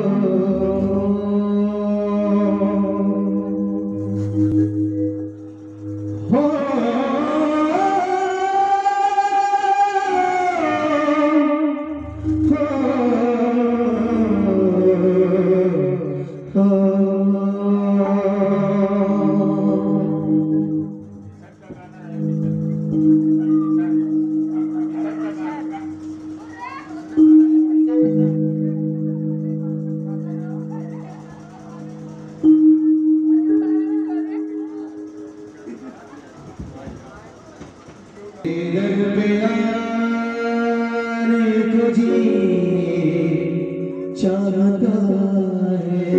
चाहता है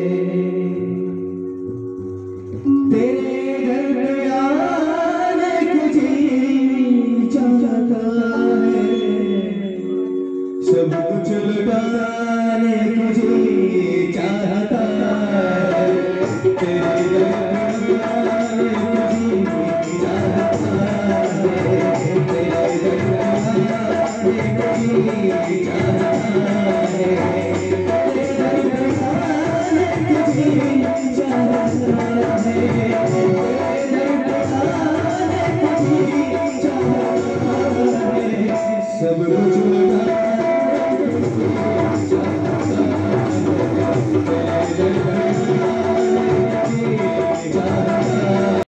तेरे घर पे आने को जी चाहता है सब कुछ लुटाने को जी चाहता है तेरे घर पे आने को जी चाहता है तेरे घर पे आने को जी चाहता है सब कुछ